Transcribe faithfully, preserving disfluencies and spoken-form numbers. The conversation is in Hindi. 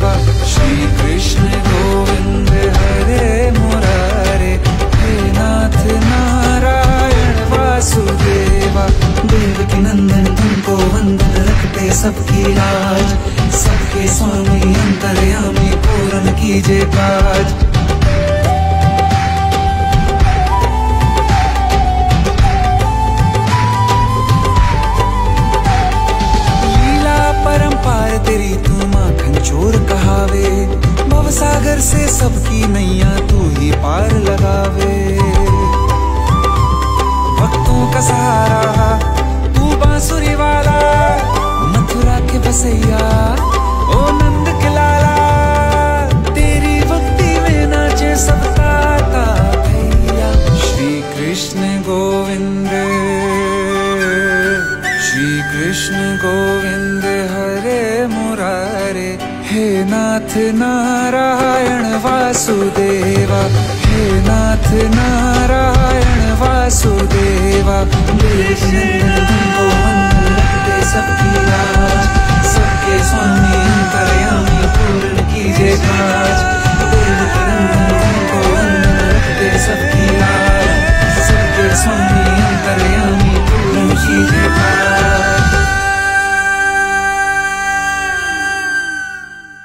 वासुदेवा। श्री कृष्ण गोविंद हरे मुरारे, हे नाथ नारायण वासुदेवा। देवकी नंदन तुमको वंदन, रखते सबकी लाज, सबके स्वामी अंतर्यामी पूर्ण कीजे काज। परंपार तेरी तू माखन चोर कहावे, भवसागर से सबकी नैया तू ही पार लगावे। भक्तों का सहारा तू बांसुरी वाला, मथुरा के बसैया ओ नंद के लाला। तेरी भक्ति में नाचे सब ताता भैया। श्री कृष्ण गोविंद, श्री कृष्ण गोविंद हरे मुरारे, हे नाथ नारायण वासुदेवा। हे नाथ नारायण वासुदेवा। कृष्ण